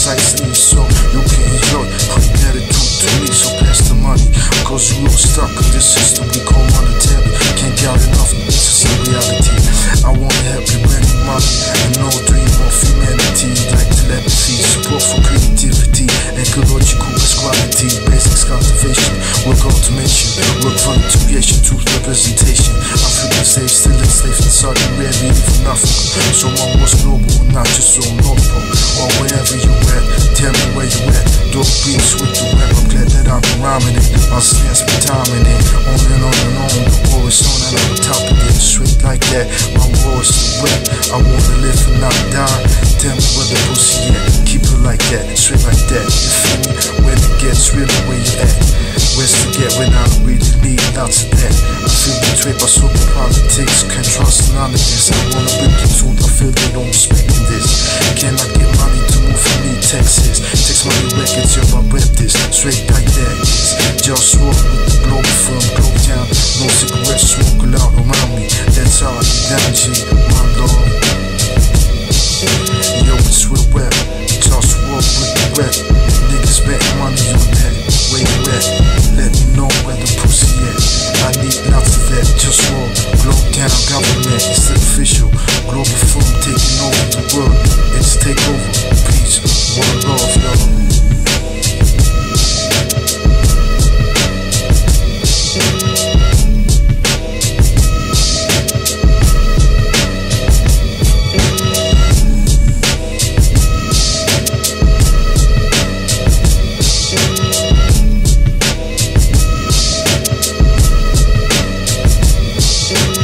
precisely so you can enjoy gratitude to me. So pass the money, cause you all stuck in this system we call monetary. Can't get enough, this is a reality. I wanna help you bring money and no dream of humanity. Like telepathy, support for creativity, ecological equality, basics cultivation, work automation, work volunteeration, truth representation. African slaves still enslaved in Saudi Arabia, even Africa. So I was global, not just so notable. Or wherever you at, tell me where you at. Dog beats with the web, I'm glad that I've been rhyming it. I'll stance be timing it, on and on and on. The war is on and on top of it, straight like that. My war is the rap, I wanna live and not die. Tell me where the pussy at, keep it like that, straight like that. You feel me? When it gets really where you at. Where's to get when I really need lots of that. I feel betrayed by super politics, can't trust none of this. I wanna break the truth, I feel they don't respect this. Can I get money to move from me, Texas? Text money records, yo, I rep this, straight like that. It's JustWar with the Globalfirm, Globetown. No cigarettes smoking out around me. That's how I get down, G, my lord. Yo, it's real rap, JustWar with the rap. Niggas bet money on that. Where you at? Let me know where the pussy at. I need lots of that. JustWar, Globetown government, it's official. Globalfirm taking over the world. It's takeover. Peace, one love, y'all.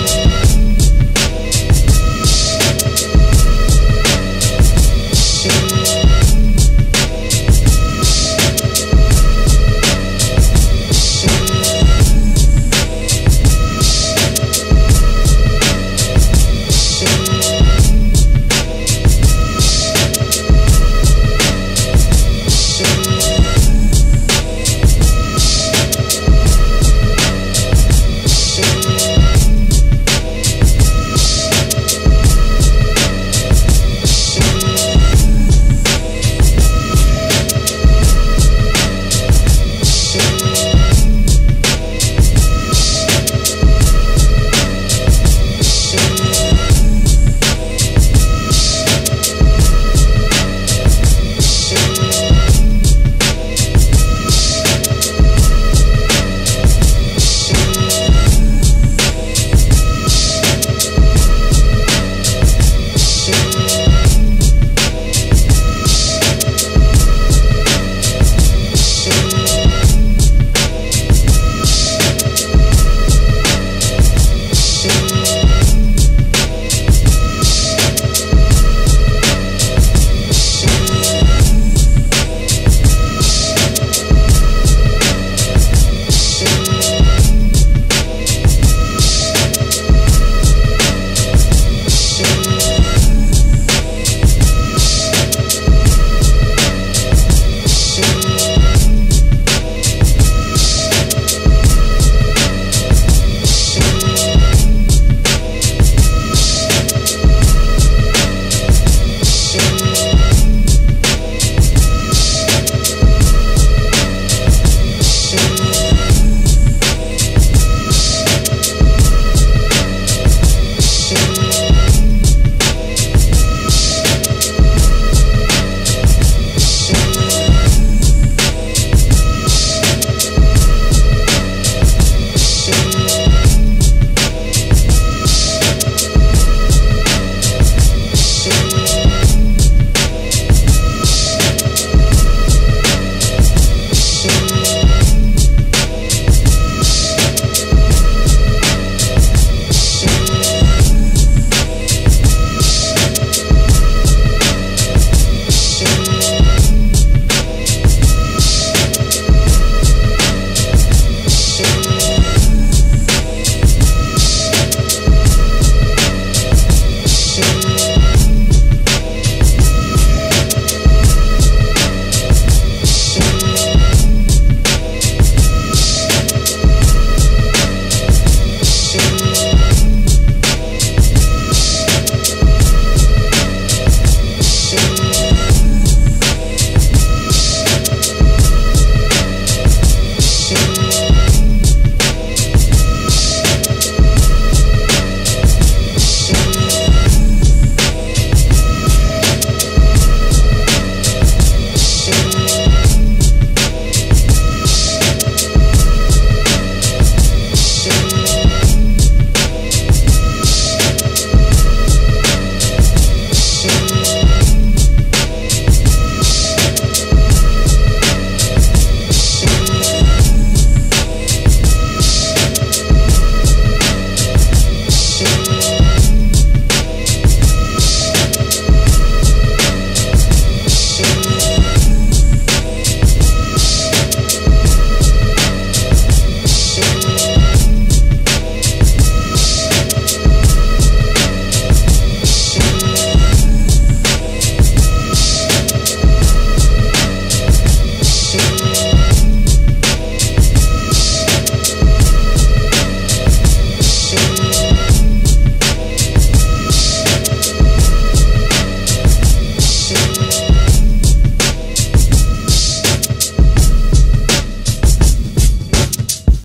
Yeah.